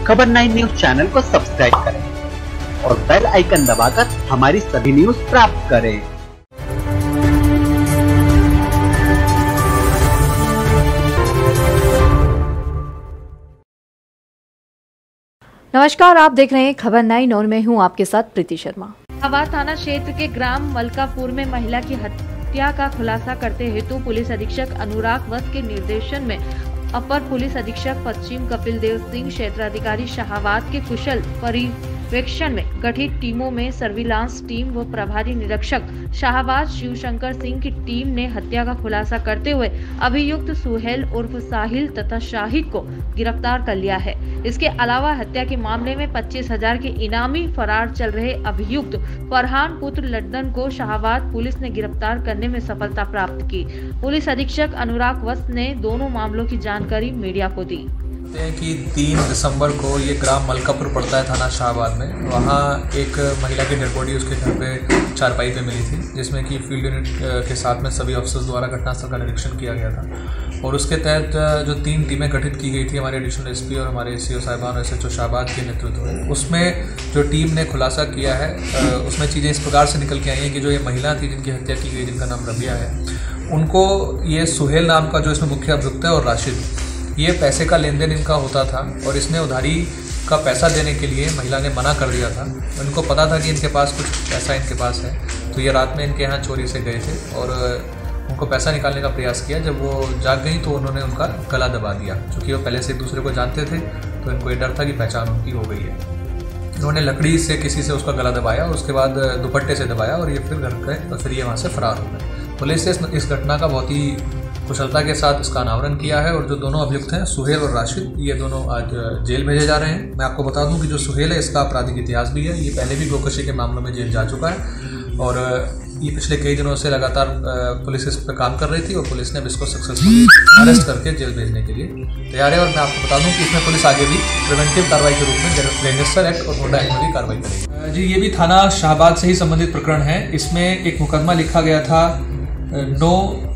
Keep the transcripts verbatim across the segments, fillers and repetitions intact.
खबर nine news channel को subscribe करें और बेल आइकन दबाकर हमारी सभी न्यूज प्राप्त करें। नमस्कार, आप देख रहे हैं खबर नाइन और मैं हूं आपके साथ प्रीति शर्मा। शाहाबाद थाना क्षेत्र के ग्राम मलकापुर में महिला की हत्या का खुलासा करते हेतु पुलिस अधीक्षक अनुराग वत्स के निर्देशन में अपर पुलिस अधीक्षक पश्चिम कपिल देव सिंह, क्षेत्राधिकारी शाहाबाद के कुशल पर्यवेक्षण में गठित टीमों में सर्विलांस टीम व प्रभारी निरीक्षक शाहाबाद शिवशंकर सिंह की टीम ने हत्या का खुलासा करते हुए अभियुक्त सुहेल उर्फ साहिल तथा शाहिद को गिरफ्तार कर लिया है। इसके अलावा हत्या के मामले में पच्चीस हजार के इनामी फरार चल रहे अभियुक्त फरहान पुत्र लड्डन को शाहाबाद पुलिस ने गिरफ्तार करने में सफलता प्राप्त की। पुलिस अधीक्षक अनुराग वत्स ने दोनों मामलों की जानकारी मीडिया को दी कि तीन दिसंबर को ये ग्राम मलकापुर पड़ता है थाना शाहाबाद में। वहाँ एक महिला की डेड बॉडी उसके घर पे चारपाई पे मिली थी, जिसमें कि फील्ड यूनिट के साथ में सभी ऑफिसर्स द्वारा घटनास्थल का निरीक्षण किया गया था और उसके तहत जो तीन टीमें गठित की गई थी हमारे एडिशनल एसपी और हमारे एससीओ साहिबान और एसएचओ शाहाबाद के नेतृत्व में, उसमें जो टीम ने खुलासा किया है उसमें चीज़ें इस प्रकार से निकल के आई हैं कि जो ये महिला थी जिनकी हत्या की गई, जिनका नाम रबिया है, उनको ये सुहेल नाम का जो इसमें मुख्य अभियुक्त है और राशिद, ये पैसे का लेन देन इनका होता था और इसने उधारी का पैसा देने के लिए महिला ने मना कर दिया था। उनको पता था कि इनके पास कुछ पैसा इनके पास है, तो ये रात में इनके यहाँ चोरी से गए थे और उनको पैसा निकालने का प्रयास किया। जब वो जाग गई तो उन्होंने उनका गला दबा दिया। चूँकि वो पहले से एक दूसरे को जानते थे तो इनको ये डर था कि पहचान उनकी हो गई है। उन्होंने लकड़ी से किसी से उसका गला दबाया और उसके बाद दुपट्टे से दबाया और ये फिर घर गए और फिर ये वहाँ से फरार हो गए। पुलिस ने इस घटना का बहुत ही कुशलता के साथ इसका अनावरण किया है और जो दोनों अभियुक्त हैं सुहेल और राशिद, ये दोनों आज जेल भेजे जा रहे हैं। मैं आपको बता दूं कि जो सुहेल है इसका आपराधिक इतिहास भी है, ये पहले भी गोकशी के मामलों में जेल जा चुका है और ये पिछले कई दिनों से लगातार पुलिस इस पर काम कर रही थी और पुलिस ने इसको सक्सेसफुली अरेस्ट करके जेल भेजने के लिए तैयार है। और मैं आपको बता दूं कि इसमें पुलिस आगे भी प्रिवेंटिव कार्रवाई के रूप में गैंगस्टर एक्ट और होंडा एक्ट में भी कार्रवाई करेगी। जी, ये भी थाना शाहाबाद से ही संबंधित प्रकरण है। इसमें एक मुकदमा लिखा गया था नौ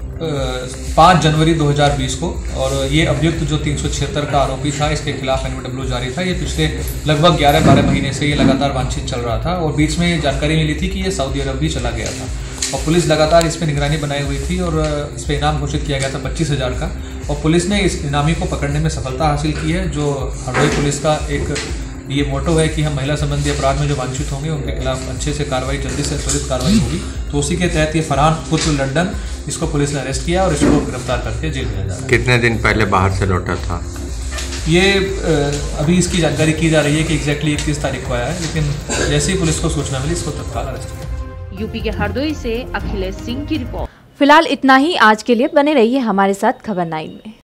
पाँच जनवरी दो हज़ार बीस को और ये अभियुक्त जो तीन सौ छिहत्तर का आरोपी था, इसके खिलाफ एनओडब्ल्यू जारी था। ये पिछले लगभग ग्यारह बारह महीने से ये लगातार वांछित चल रहा था और बीच में जानकारी मिली थी कि ये सऊदी अरब भी चला गया था और पुलिस लगातार इस पर निगरानी बनाई हुई थी और इस पर इनाम घोषित किया गया था पच्चीस हज़ार का और पुलिस ने इस इनामी को पकड़ने में सफलता हासिल की है। जो हरदोई पुलिस का एक ये मोटो है कि हम महिला संबंधी अपराध में जो वांछित होंगे उनके खिलाफ अच्छे से कार्रवाई, जल्दी से त्वरित कार्रवाई होगी। तो उसी के तहत ये फरहान पुत्र लड्डन, इसको पुलिस ने अरेस्ट किया और इसको गिरफ्तार करके जेल भेजा जा रहा है। कितने दिन पहले बाहर से लौटा था ये? अभी इसकी जानकारी की जा रही है कि एग्जैक्टली इक्कीस तारीख को आया है, लेकिन जैसे ही पुलिस को सूचना मिली इसको तत्काल अरेस्ट किया। यूपी के हरदोई से अखिलेश सिंह की रिपोर्ट। फिलहाल इतना ही आज के लिए। बने रहिए हमारे साथ खबर नाइन में।